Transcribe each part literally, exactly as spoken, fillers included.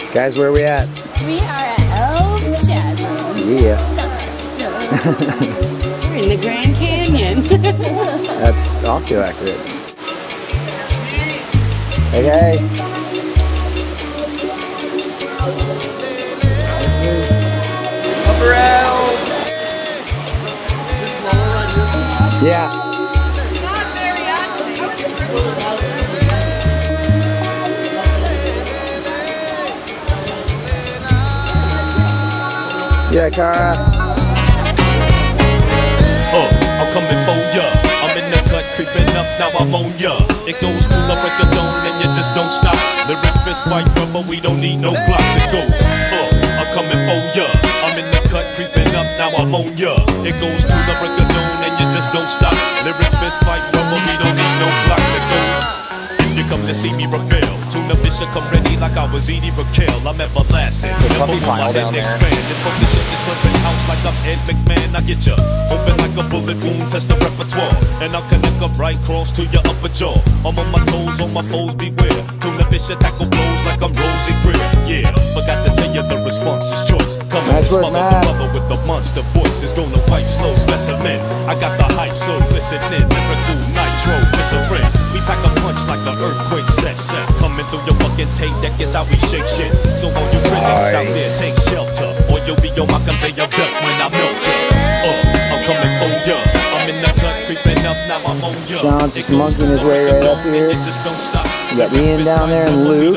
Guys, where are we at? We are at Elves Chasm. Yeah. Dun, dun, dun. We're in the Grand Canyon. That's also accurate. Hey, hey. Upper L. Yeah. Yeah, Cara. Uh, I'm coming for ya. I'm in the cut, creeping up, now I'm on ya. It goes to the break of dawn and you just don't stop. Lyric fist fight rubber, we don't need no blocks. It goes, uh, I'm coming for ya. I'm in the cut, creeping up, now I'm on ya. It goes to the break of dawn and you just don't stop. Lyric fist fight rubber, we don't need no blocks. It goes. You come to see me rebel. Tuna fish come ready like I was eating Raquel. I'm everlasting. Never will my head expand. This focus shit is flipping house like I'm Ed McMahon. I get ya open like a bullet wound, test the repertoire. And I'll connect up right cross to your upper jaw. I'm on my toes, on my foes, beware. Tuna fish tackle blows like I'm Rosie Greer. Yeah, forgot to tell you the response is choice. Coming to smother the mother with the monster voice. It's gonna wipe slow specimen. I got the hype, so listen in. Lyrical nitro, glycerin. We pack a punch like a earthquake set set. Coming through your fucking tape deck is how we shake shit. So all you critics out there take shelter, or you'll be on my conveyor belt when I melt ya. Uh, I'm coming for ya. I'm in the cut, creeping up, now I'm on ya. Sean's just monkeying his way right up here. You got Ian down there and Lou,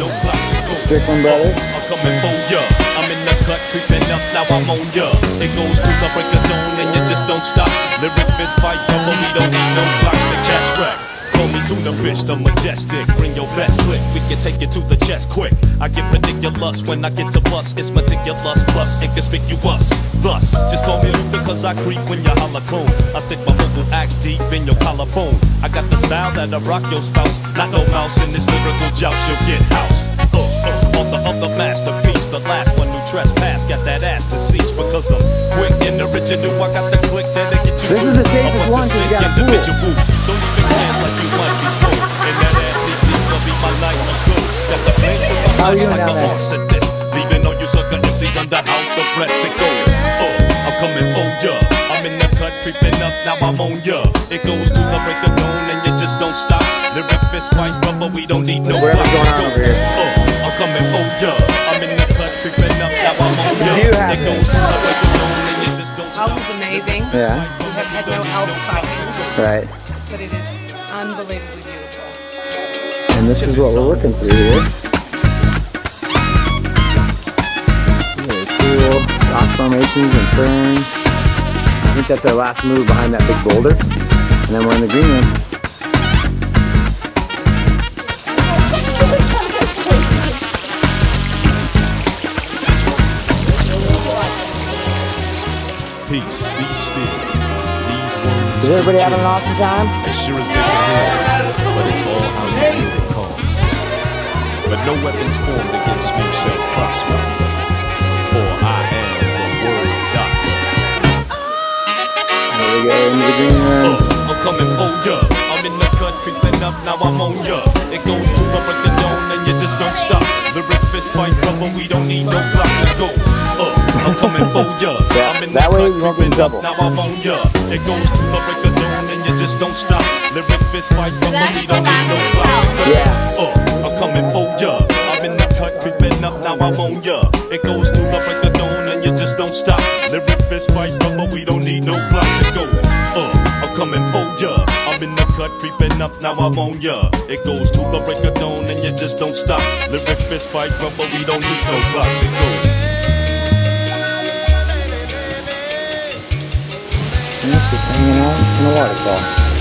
the Strickland brothers. I'm coming for ya. I'm in the cut, creeping up, now I'm on ya. It goes to the break of dawn and you just don't stop. Lyric fist fight rubber, we don't need no blocks to catch track. Call me tuna fish, the majestic. Bring your best click, we can take you to the chest quick. I get ridiculous when I get to bust. It's meticulous plus inconspicuous. Thus, just call me Luther cause I creep when you holler cone. I stick my vocal axe deep in your collarbone. I got the style that'll rock your spouse. Not no mouse in this lyrical joust, you'll get housed. Uh, uh, on the other masterpiece, the last one who trespassed got that ass deceased because I'm quick and original. I got the click that'll get you. This to is the safest one because you got a pool. Don't even dance like you might be slow. And that ass D P will be my nightly show. Got the flame to my lunch like a horse at this. Leaving all you sucker M Cs under house arrest. It goes, oh, I'm coming for ya. I'm in the cut, creeping up, now I'm on ya. It goes to the break of dawn and you just don't stop. Lyric fist fight rubber, we don't need no blocks. What's going on over here? Oh, I'm coming for ya. I'm in the cut, creeping up, now I'm on ya. It goes to the break of dawn and you just don't stop. Elf is amazing. Yeah. We have had no elf fighting. Right. But it is unbelievably beautiful. And this is what we're looking through here. Really cool rock formations and ferns. I think that's our last move behind that big boulder. And then we're in the green room. Peace, be still. These words. Is everybody having an awesome time? As sure as they can hear, but it's all how you feel the call. But no weapons formed against me shall prosper, for I am the word doctor. There we go, into the green room. Uh, I'm coming for ya. I'm in the cut, creeping up, now I'm on ya. It goes to the break of dawn and you just don't stop. Lyric fist fight rubber, we don't need no blocks. It goes, uh, I'm coming for ya. Yeah, I'm in that the way cut, we won't get in creeping trouble. up, now I'm on ya. It goes to the break of dawn and you just don't stop. Lyric fist fight rubber, we don't need no blocks. It goes, Yeah. uh, I'm coming for ya. I'm in the cut, creeping up, now I'm on ya. It goes to the break of dawn and you just don't stop. Lyric fist fight rubber, we don't need no blocks. It goes, uh, I'm coming for ya. I'm in the cut, creeping up, now I'm on ya. It goes to the break of dawn and you just don't stop. Lyric fist fight rubber, we don't need no blocks. It goes. And it's just hanging out in the waterfall.